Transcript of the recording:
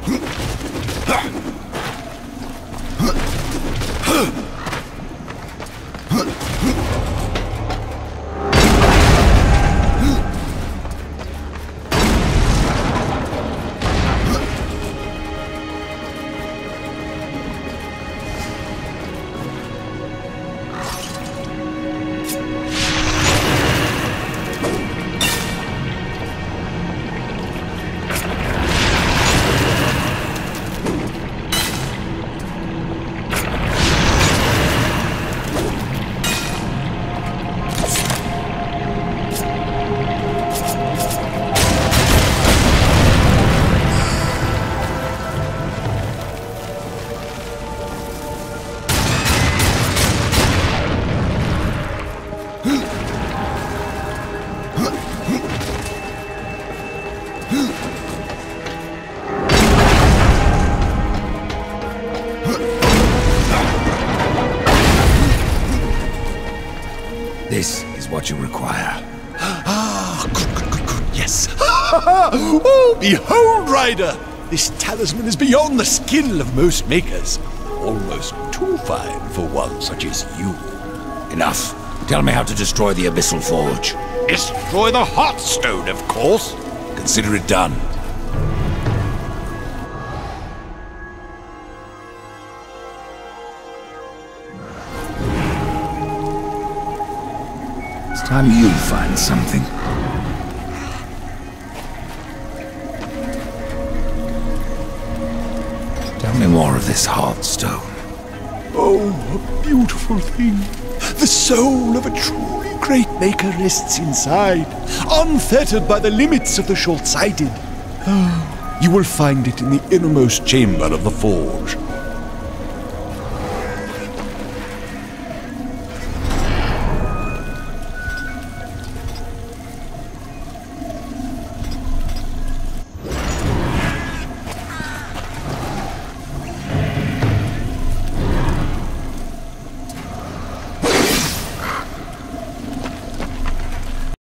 This is what you require. Ah, good, yes. Oh, behold, Rider! This talisman is beyond the skill of most makers. Almost too fine for one such as you. Enough. Tell me how to destroy the Abyssal Forge. Destroy the Heartstone, of course. Consider it done. It's time you find something. Tell me more of this Heartstone. Oh, a beautiful thing. The soul of a truly great maker rests inside, unfettered by the limits of the short-sighted. You will find it in the innermost chamber of the forge.